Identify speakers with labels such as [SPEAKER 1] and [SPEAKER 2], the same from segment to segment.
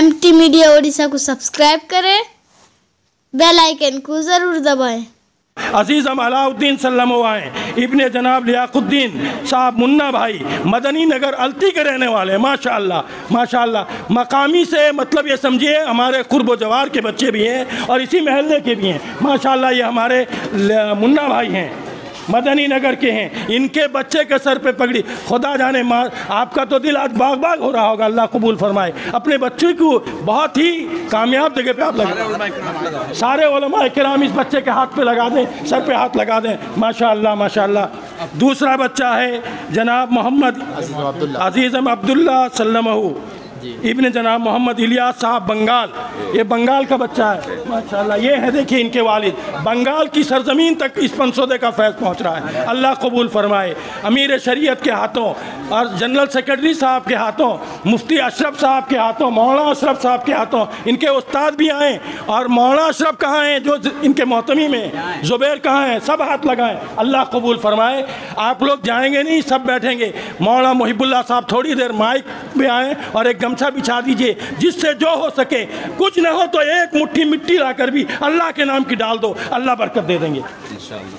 [SPEAKER 1] MT media Odisha को subscribe करें, bell icon को ज़रूर दबाएं।
[SPEAKER 2] अजीज़ हम अलाउद्दीन सल्लम आए इब्ने जनाब लियाकुद्दीन साहब मुन्ना भाई मदनी नगर अलती के रहने वाले, माशाअल्लाह माशाअल्लाह। मकामी से मतलब ये समझिए हमारे कुर्ब जवार के बच्चे भी हैं और इसी महल्ले के भी हैं, माशाअल्लाह। ये हमारे मुन्ना भाई हैं, मदनी नगर के हैं। इनके बच्चे के सर पे पगड़ी, खुदा जाने माँ आपका तो दिल आज बाग बाग हो रहा होगा, अल्लाह कबूल फरमाए। अपने बच्चे को बहुत ही कामयाब जगह पे आप लगा, सारे उलमा किराम इस बच्चे के हाथ पे लगा दें, सर पे हाथ लगा दें, माशाअल्लाह माशाअल्लाह। दूसरा बच्चा है जनाब मोहम्मद अजीज़म अब्दुल्ला सल्लमहू इब्ने जनाब मोहम्मद इलियास साहब बंगाल, ये बंगाल का बच्चा है माशाअल्लाह। ये है देखिए इनके वालिद, बंगाल की सरजमीन तक इस पंसोदे का फैज़ पहुंच रहा है, अल्लाह कबूल फरमाए। अमीर शरीयत के हाथों और जनरल सेक्रेटरी साहब के हाथों, मुफ्ती अशरफ साहब के हाथों, मौलाना अशरफ साहब के हाथों, इनके उस्ताद भी आएँ। और मौलाना अशरफ कहाँ हैं जो इनके मोहतमी में, ज़ुबैर कहाँ हैं, सब हाथ लगाएँ, अल्लाह कबूल फरमाए। आप लोग जाएंगे नहीं, सब बैठेंगे। मौलाना मुहिबुल्लाह साहब थोड़ी देर माइक पे आएँ और एक गमछा बिछा दीजिए, जिससे जो हो सके, कुछ न हो तो एक मुट्ठी मिट्टी लाकर भी अल्लाह के नाम की डाल दो, अल्लाह बरकत दे देंगे इंशाअल्लाह।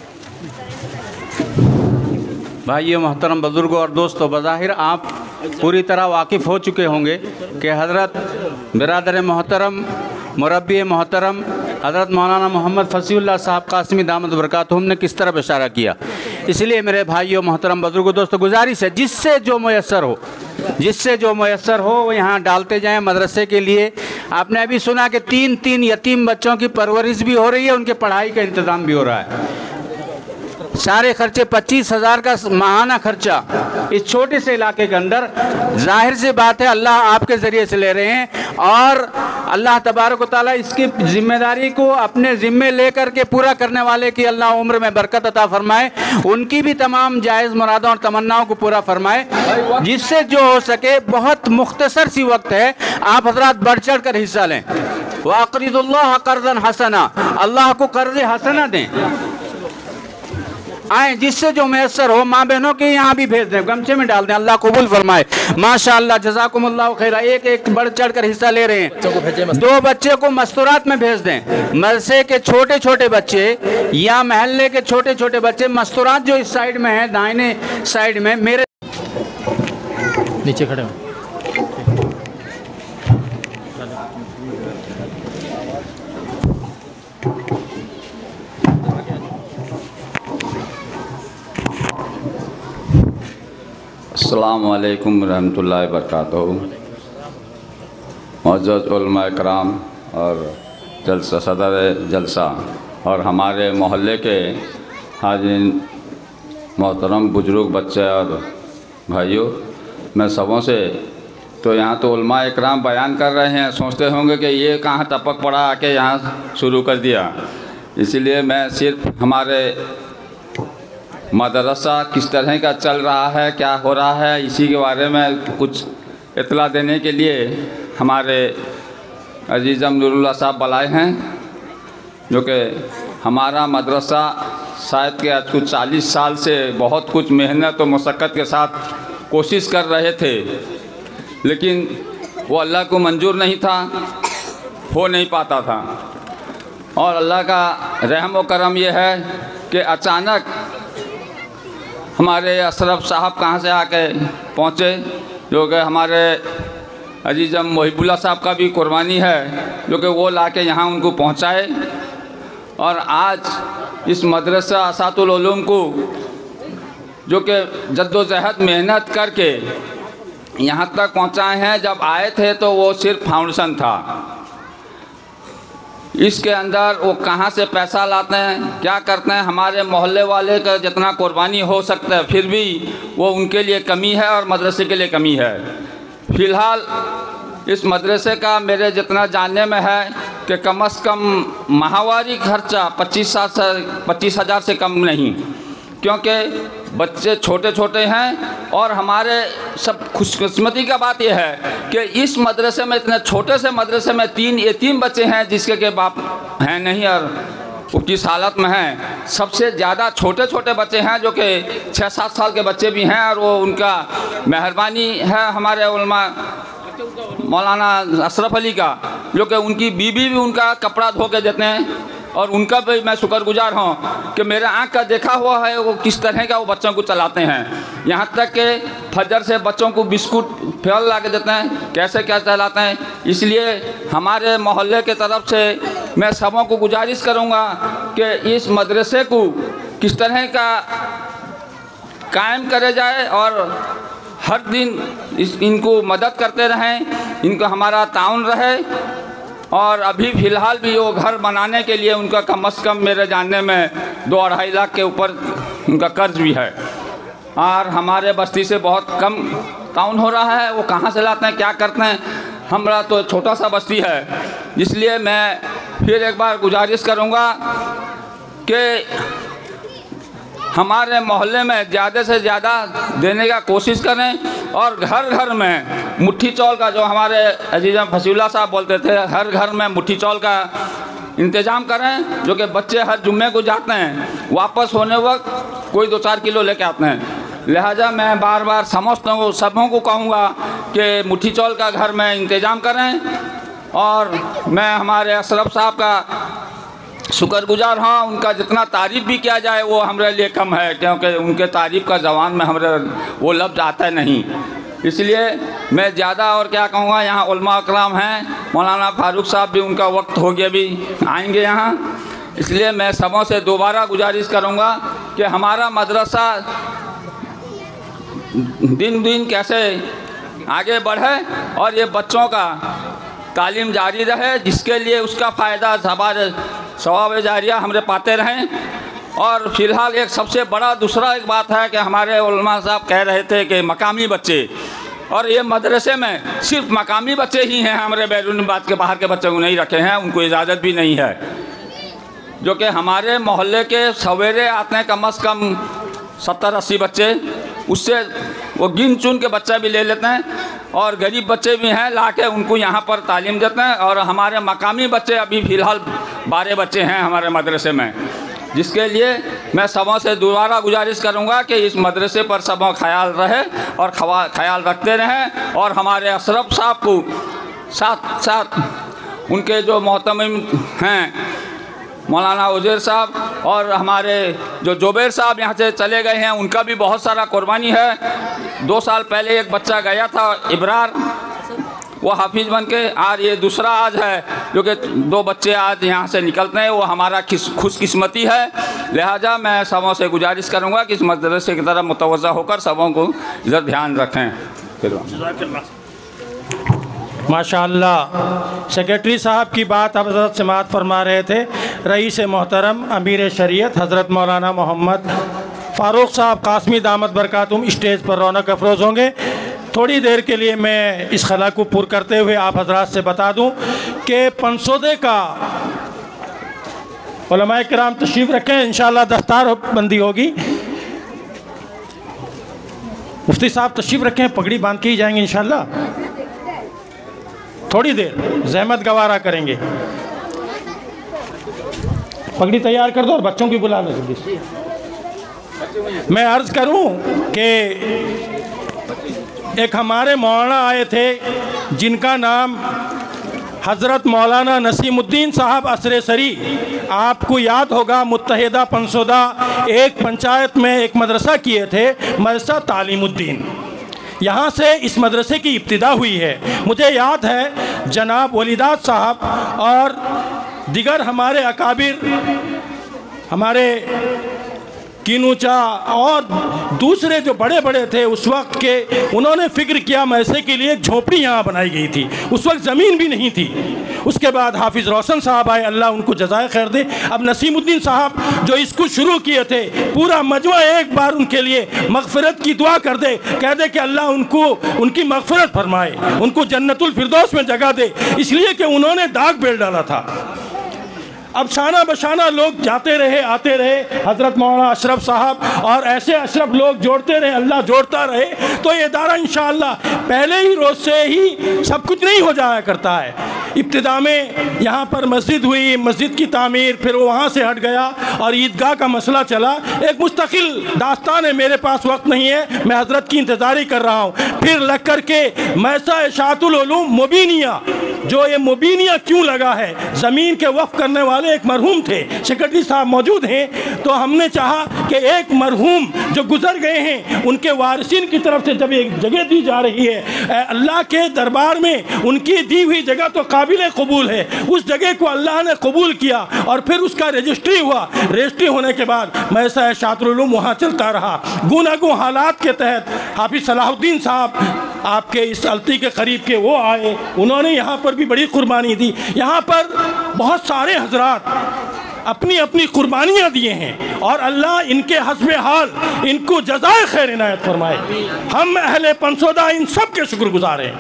[SPEAKER 3] भाइयों मोहतरम बुज़ुर्गों और दोस्तों, बज़ाहिर आप पूरी तरह वाकिफ़ हो चुके होंगे कि हज़रत बिरादर मोहतरम मुरब्बी मोहतरम हज़रत मौलाना मोहम्मद फ़सीउल्लाह साहब कासिमी दामद बरकातुहुम ने किस तरह इशारा किया। इसलिए मेरे भाइयों मोहतरम बुज़ुर्गों दोस्तों, गुजारिश है जिससे जो मैसर हो, जिससे जो मैसर हो वो यहाँ डालते जाएं मदरसे के लिए। आपने अभी सुना कि 3 यतीम बच्चों की परवरिश भी हो रही है, उनके पढ़ाई का इंतज़ाम भी हो रहा है। सारे खर्चे 25,000 का माहाना खर्चा इस छोटे से इलाके के अंदर, जाहिर सी बात है अल्लाह आपके ज़रिए से ले रहे हैं और अल्लाह तबारक व तआला इसकी जिम्मेदारी को अपने ज़िम्मे लेकर के पूरा करने वाले की अल्लाह उम्र में बरकत अता फरमाए, उनकी भी तमाम जायज़ मुरादों और तमन्नाओं को पूरा फरमाए। जिससे जो हो सके, बहुत मुख्तसर सी वक्त है, आप हज़रात बढ़ चढ़ कर हिस्सा लें। वअक़रिदुल्लाह क़र्ज़न हसना, अल्लाह को कर्ज़ हसना दें। आए जिससे जो मैसर हो, माँ बहनों के यहाँ भी भेज दें, गमछे में डाल दें, अल्लाह कबूल फरमाए। माशाअल्लाह जज़ाकुमुल्लाह खैरा। एक बढ़ चढ़ कर हिस्सा ले रहे हैं। 2 बच्चे को मस्तूरात में भेज दें। मदरसे के छोटे छोटे बच्चे या महल्ले के छोटे छोटे बच्चे, मस्तूरात जो इस साइड में है, दाहिने साइड में, मेरे
[SPEAKER 4] नीचे खड़े हो।
[SPEAKER 5] अस्सलामु अलैकुम रहमतुल्लाहि बरकातहू। मुअज़्ज़ज़ उलमा इकराम और जलसा सदर जलसा और हमारे मोहल्ले के हाज़िरीन मोहतरम बुजुर्ग बच्चे और भाइयों, मैं सबों से तो यहाँ तो उलमा इकराम बयान कर रहे हैं, सोचते होंगे कि ये कहाँ टपक पड़ा आके यहाँ शुरू कर दिया। इसीलिए मैं सिर्फ हमारे मदरसा किस तरह का चल रहा है, क्या हो रहा है, इसी के बारे में कुछ इत्तला देने के लिए हमारे अजीज़म नूरुल्लाह साहब बुलाए हैं, जो कि हमारा मदरसा शायद के आज कुछ 40 साल से बहुत कुछ मेहनत और मशक्क़त के साथ कोशिश कर रहे थे, लेकिन वो अल्लाह को मंजूर नहीं था, हो नहीं पाता था। और अल्लाह का रहम व करम ये है कि अचानक हमारे अशरफ साहब कहाँ से आके पहुँचे, जो कि हमारे अजीज़म मुहिबुल्लाह साहब का भी कुर्बानी है, जो कि वो लाके यहाँ उनको पहुँचाए। और आज इस मदरसा असातुल उलूम को जो कि जद्दोजहद मेहनत करके यहाँ तक पहुँचाए हैं। जब आए थे तो वो सिर्फ फाउंडेशन था, इसके अंदर वो कहाँ से पैसा लाते हैं, क्या करते हैं, हमारे मोहल्ले वाले का जितना कुर्बानी हो सकता है, फिर भी वो उनके लिए कमी है और मदरसे के लिए कमी है। फ़िलहाल इस मदरसे का मेरे जितना जानने में है कि कम से कम माहवारी खर्चा 25,000 से कम नहीं, क्योंकि बच्चे छोटे छोटे हैं। और हमारे सब खुशकिस्मती का बात यह है कि इस मदरसे में, इतने छोटे से मदरसे में 3 यतीम बच्चे हैं जिसके के बाप हैं नहीं और वो किस हालत में हैं। सबसे ज़्यादा छोटे छोटे बच्चे हैं जो कि 6-7 साल के बच्चे भी हैं, और वो उनका मेहरबानी है हमारे उलमा मौलाना अशरफ अली का, जो कि उनकी बीवी भी उनका कपड़ा धो के देते हैं, और उनका भी मैं शुक्रगुजार हूँ कि मेरे आँख का देखा हुआ है वो किस तरह का वो बच्चों को चलाते हैं। यहाँ तक कि फजर से बच्चों को बिस्कुट फल ला के देते हैं, कैसे क्या चलाते हैं। इसलिए हमारे मोहल्ले के तरफ से मैं सबों को गुजारिश करूँगा कि इस मदरसे को किस तरह का कायम करे जाए और हर दिन इनको मदद करते रहें, इनको हमारा ताउन रहे। और अभी फ़िलहाल भी वो घर बनाने के लिए उनका कम से कम मेरे जानने में 2-2.5 लाख के ऊपर उनका कर्ज भी है, और हमारे बस्ती से बहुत कम ताउन हो रहा है। वो कहाँ से लाते हैं, क्या करते हैं, हमारा तो छोटा सा बस्ती है। इसलिए मैं फिर एक बार गुजारिश करूँगा कि हमारे मोहल्ले में ज़्यादा से ज़्यादा देने का कोशिश करें, और घर घर में मुट्ठी चौल का, जो हमारे अजीज़ फसीउल्लाह साहब बोलते थे, हर घर में मुट्ठी चौल का इंतज़ाम करें, जो कि बच्चे हर जुम्मे को जाते हैं, वापस होने वक्त कोई 2-4 किलो लेके आते हैं। लिहाजा मैं बार बार समझता सबों को कहूँगा कि मुट्ठी चौल का घर में इंतज़ाम करें। और मैं हमारे अशरफ साहब का शुक्रगुजार हाँ, उनका जितना तारीफ़ भी किया जाए वो हमारे लिए कम है, क्योंकि उनके तारीफ़ का ज़बान में हमारे वो लफ्ज़ आता नहीं। इसलिए मैं ज़्यादा और क्या कहूँगा, यहाँ उलमा अकराम हैं, मौलाना फारूक साहब भी, उनका वक्त हो गया, भी आएंगे यहाँ। इसलिए मैं सबों से दोबारा गुजारिश करूँगा कि हमारा मदरसा दिन दिन कैसे आगे बढ़े और ये बच्चों का तालीम जारी रहे, जिसके लिए उसका फ़ायदा हमारे सवाब जारिया हमरे पाते रहें। और फ़िलहाल एक सबसे बड़ा दूसरा एक बात है कि हमारे उलमा साहब कह रहे थे कि मकामी बच्चे, और ये मदरसे में सिर्फ मकामी बच्चे ही हैं, हमारे बैरून बात के बाहर के बच्चे को नहीं रखे हैं, उनको इजाज़त भी नहीं है। जो कि हमारे मोहल्ले के सवेरे आते हैं कम से कम 70-80 बच्चे, उससे वो गिन चुन के बच्चा भी ले लेते हैं, और गरीब बच्चे भी हैं ला के उनको यहाँ पर तालीम देते हैं। और हमारे मकामी बच्चे अभी फ़िलहाल 12 बच्चे हैं हमारे मदरसे में, जिसके लिए मैं सबों से दोबारा गुजारिश करूँगा कि इस मदरसे पर सबों ख्याल रहे और ख्याल रखते रहें। और हमारे अशरफ साहब को साथ साथ उनके जो मोहतमिम हैं मौलाना उज़ैर साहब, और हमारे जो जुबैर साहब यहाँ से चले गए हैं, उनका भी बहुत सारा कुर्बानी है। 2 साल पहले एक बच्चा गया था इब्रार, वो हाफिज़ बन के, और ये दूसरा आज है जो कि 2 बच्चे आज यहाँ से निकलते हैं, वो हमारा खुशकिस्मती है। लिहाजा मैं सबों से गुजारिश करूँगा कि इस मदरसे की तरफ मुतवज्जा होकर सबों को इधर ध्यान रखें।
[SPEAKER 2] माशाअल्लाह, सेक्रेटरी साहब की बात अब हज़रत समाअत फरमा रहे थे। रईस मोहतरम अमीर शरीयत हज़रत मौलाना मोहम्मद फ़ारूक साहब कासमी दामत बरकातुम स्टेज पर रौनक अफरोज़ होंगे। थोड़ी देर के लिए मैं इस खला को पूर्ण करते हुए आप हजरात से बता दूं कि पंसोदे का उलमाए किराम तशरीफ़ रखें, इंशाअल्लाह दस्तार बंदी होगी। मुफ्ती साहब तशरीफ़ रखें, पगड़ी बांध के ही जाएंगे इंशाअल्लाह। थोड़ी देर जहमत गवारा करेंगे, पगड़ी तैयार कर दो और बच्चों की बुला लो जल्दी से। मैं अर्ज़ करूं कि एक हमारे मौलाना आए थे जिनका नाम हज़रत मौलाना नसीमुद्दीन साहब असरे सरी, आपको याद होगा मुत्तहिदा पंसोदा एक पंचायत में एक मदरसा किए थे, मदरसा तालीमुद्दीन। यहाँ से इस मदरसे की इब्तिदा हुई है। मुझे याद है जनाब वलीदात साहब और दिगर हमारे अकाबिर, हमारे कीनूचा और दूसरे जो बड़े बड़े थे उस वक्त के, उन्होंने फ़िक्र किया मदरसे के लिए झोपड़ी यहाँ बनाई गई थी, उस वक्त ज़मीन भी नहीं थी। उसके बाद हाफिज़ रोशन साहब आए, अल्लाह उनको जज़ाए खैर दे। अब नसीमुद्दीन साहब जो इसको शुरू किए थे, पूरा मजमा एक बार उनके लिए मग़फ़िरत की दुआ कर दे, कह दे कि अल्लाह उनको उनकी मग़फ़िरत फरमाए, उनको जन्नतुल फिरदौस में जगह दे, इसलिए कि उन्होंने दाग बेल डाला था। अब शाना बशाना लोग जाते रहे आते रहे, हज़रत मौलाना अशरफ साहब और ऐसे अशरफ लोग जोड़ते रहे, अल्लाह जोड़ता रहे, तो ये इदारा इंशाअल्लाह पहले ही रोज़ से ही सब कुछ नहीं हो जाया करता है। इब्तिदा में यहाँ पर मस्जिद हुई, मस्जिद की तामीर, फिर वो वहाँ से हट गया और ईदगाह का मसला चला। एक मुस्तकिल दास्तान है, मेरे पास वक्त नहीं है, मैं हज़रत की इंतज़ारी कर रहा हूँ। फिर लग कर के मैसा इशातुल उलूम मुबीनिया, जो ये मुबीनिया क्यों लगा है, ज़मीन के वक़्फ़ करने वाले एक मरहूम थे, सेक्रेटरी साहब मौजूद हैं, तो हमने चाहा कि एक मरहूम जो गुज़र गए हैं उनके वारिसिन की तरफ से जब एक जगह दी जा रही है, अल्लाह के दरबार में उनकी दी हुई जगह तो काबिल कबूल है, उस जगह को अल्लाह ने कबूल किया और फिर उसका रजिस्ट्री हुआ। रजिस्ट्री होने के बाद मैसा इशातुल उलूम वहाँ चलता रहा। गुनागो हालात के तहत हाफिज़ सलाहुद्दीन साहब आपके इस अलती के करीब के वो आए, उन्होंने यहाँ पर भी बड़ी कुर्बानी दी। यहाँ पर बहुत सारे हजरात अपनी अपनी कुर्बानियाँ दिए हैं और अल्लाह इनके हस्बे हाल इनको जज़ाए खैर इनायत फरमाए। हम अहले पंसोदा इन सब के शुक्रगुजार हैं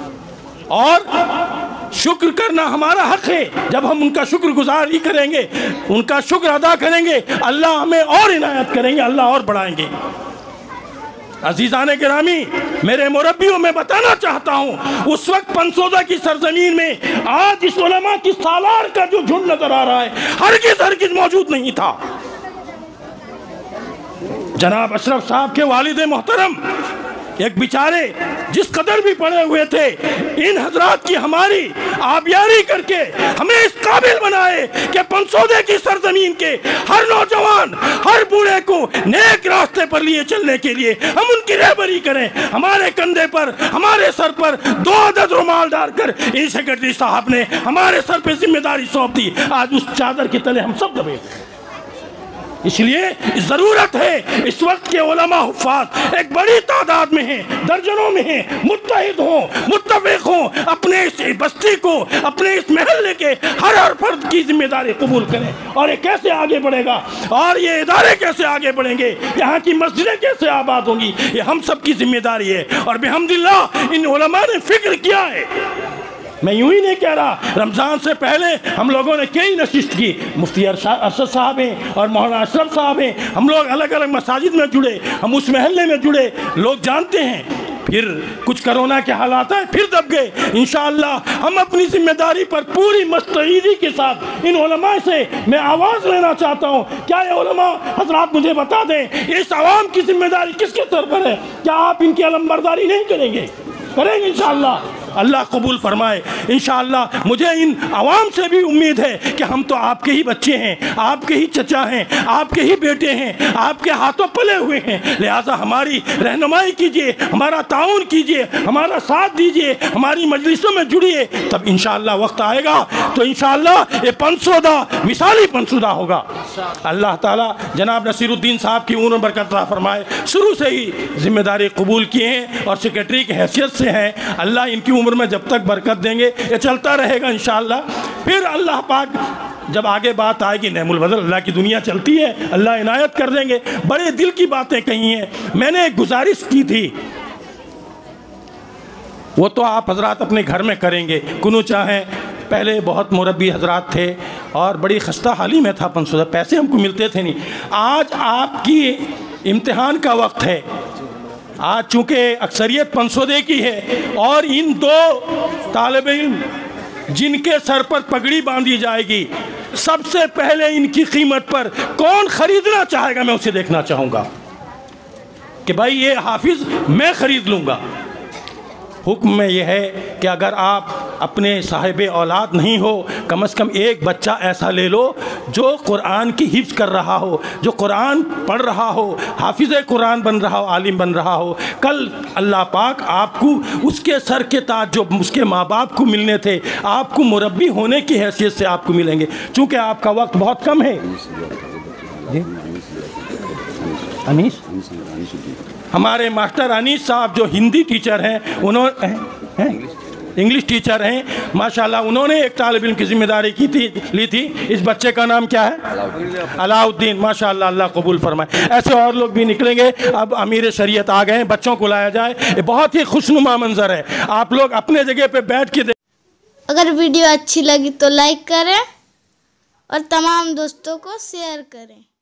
[SPEAKER 2] और शुक्र करना हमारा हक है। जब हम उनका शुक्रगुजारी करेंगे, उनका शुक्र अदा करेंगे, अल्लाह हमें और इनायत करेंगे, अल्लाह और बढ़ाएंगे। अजीज़ाने गिरामी, मेरे मुरब्बियों में बताना चाहता हूँ, उस वक्त पंसोदा की सरजमीन में आज इस उलमा की सालार का जो झुंड नजर आ रहा है, हरगिज़ मौजूद नहीं था। जनाब अशरफ साहब के वालिद मोहतरम एक बेचारे जिस कदर भी पड़े हुए थे, इन हजरात की हमारी आबियारी करके हमें इस काबिल बनाए कि पंसोदे की सरजमीन के हर नौजवान, हर बूढ़े को नेक रास्ते पर लिए चलने के लिए हम उनकी रहबरी करें। हमारे कंधे पर, हमारे सर पर 2 अदद रुमाल डालकर इन सेक्रेटरी साहब ने हमारे सर पर जिम्मेदारी सौंप दी। आज उस चादर के तले हम सब दबे। इसलिए ज़रूरत है इस वक्त के उलमा हुफ़ाज़ एक बड़ी तादाद में हैं, दर्जनों में हैं, मुत्तहिद हों, मुत्तफ़िक़ हों, अपने इस बस्ती को, अपने इस महल्ले के हर फर्द की जिम्मेदारी कबूल करें। और ये कैसे आगे बढ़ेगा और ये इदारे कैसे आगे बढ़ेंगे, यहाँ की मस्जिदें कैसे आबाद होंगी, ये हम सब की जिम्मेदारी है। और बिहम्दिल्लाह इन उलमा ने फ़िक्र किया है। मैं यूं ही नहीं कह रहा, रमज़ान से पहले हम लोगों ने कई नशिस्त की, मुफ्ती अरशद साहब हैं और मौलाना अशरफ साहब हैं, हम लोग अलग अलग मसाजिद में जुड़े, हम उस महल्ले में जुड़े, लोग जानते हैं। फिर कुछ कोरोना के हालात आए, फिर दब गए। इंशाअल्लाह हम अपनी जिम्मेदारी पर पूरी मुस्तैदी के साथ इन उलमा से मैं आवाज़ लेना चाहता हूँ। क्या ये उलमा हजरात मुझे बता दें, इस आवाम की जिम्मेदारी किसके सर पर है? क्या आप इनकी अलमबरदारी नहीं करेंगे? करेंगे इंशाअल्लाह, अल्लाह कबूल फरमाए इंशाअल्लाह। मुझे इन आवाम से भी उम्मीद है कि हम तो आपके ही बच्चे हैं, आपके ही चचा हैं, आपके ही बेटे हैं, आपके हाथों पले हुए हैं, लिहाजा हमारी रहनुमाई कीजिए, हमारा ताउन कीजिए, हमारा साथ दीजिए, हमारी मजलिसों में जुड़िए, तब इंशाअल्लाह वक्त आएगा तो इंशाअल्लाह ये पंसोदा मिसाली पंसोदा होगा। अल्लाह ताला जनाब नसीरुद्दीन साहब की उम्र बरकत अता फरमाए। शुरू से ही जिम्मेदारी कबूल किए हैं और सेक्रेटरी की हैसियत से हैं। अल्लाह इनकी उम्र में जब तक बरकत देंगे ये चलता रहेगा इंशाअल्लाह। फिर अल्लाह पाक जब आगे बात आएगी, नेमुल बदल, अल्लाह की दुनिया चलती है, अल्लाह इनायत कर देंगे। बड़े दिल की बातें कही हैं। मैंने एक गुजारिश की थी, वो तो आप हजरात अपने घर में करेंगे। कुनू चाहें पहले बहुत मुरब्बी हजरात थे और बड़ी खस्ता हाली में था पंसोदा, पैसे हमको मिलते थे नहीं। आज आपकी इम्तिहान का वक्त है। आज चूँकि अक्सरियत पंसोदे की है और इन 2 तालिब इल्म जिनके सर पर पगड़ी बांधी जाएगी, सबसे पहले इनकी कीमत पर कौन खरीदना चाहेगा, मैं उसे देखना चाहूँगा कि भाई ये हाफिज़ मैं ख़रीद लूँगा। हुक्म में यह है कि अगर आप अपने साहिब औलाद नहीं हो, कम से कम एक बच्चा ऐसा ले लो जो कुरान की हिफ्ज़ कर रहा हो, जो कुरान पढ़ रहा हो, हाफिज़ कुरान बन रहा हो, आलिम बन रहा हो। कल अल्लाह पाक आपको उसके सर के ताज जो उसके माँ बाप को मिलने थे, आपको मुरब्बी होने की हैसियत से आपको मिलेंगे। चूँकि आपका वक्त बहुत कम है। अनीस, हमारे मास्टर अनीस साहब जो हिंदी टीचर हैं, उन्होंने इंग्लिश टीचर हैं माशाल्लाह, उन्होंने एक तालिब इल्म की जिम्मेदारी ली थी। इस बच्चे का नाम क्या है? अलाउद्दीन। माशाल्लाह, अल्लाह कबूल फरमाए। ऐसे और लोग भी निकलेंगे। अब अमीर शरीयत आ गए, बच्चों को लाया जाए। ये बहुत ही खुशनुमा मंजर है। आप लोग अपने जगह पे बैठ के
[SPEAKER 1] अगर वीडियो अच्छी लगी तो लाइक करें और तमाम दोस्तों को शेयर करें।